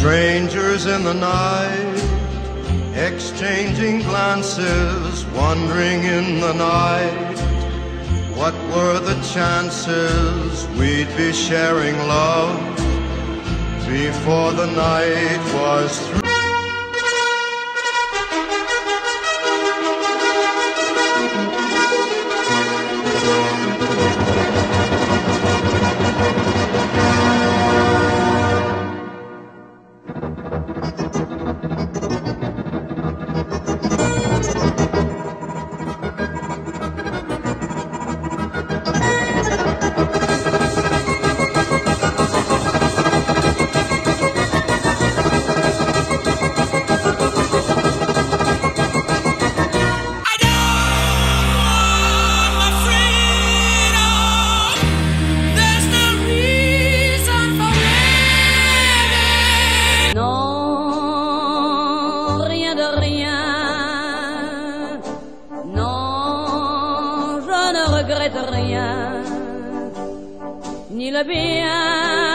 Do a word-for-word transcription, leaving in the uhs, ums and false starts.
Strangers in the night, exchanging glances, wandering in the night. What were the chances we'd be sharing love before the night was through? Rien, ni le bien